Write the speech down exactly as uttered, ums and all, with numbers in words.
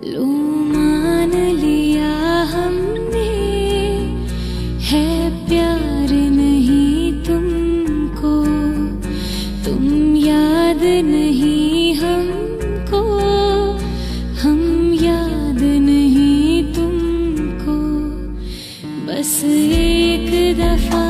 लो मान लिया हमने, है प्यार नहीं तुमको, तुम याद नहीं हमको, हम याद नहीं तुमको। बस एक दफा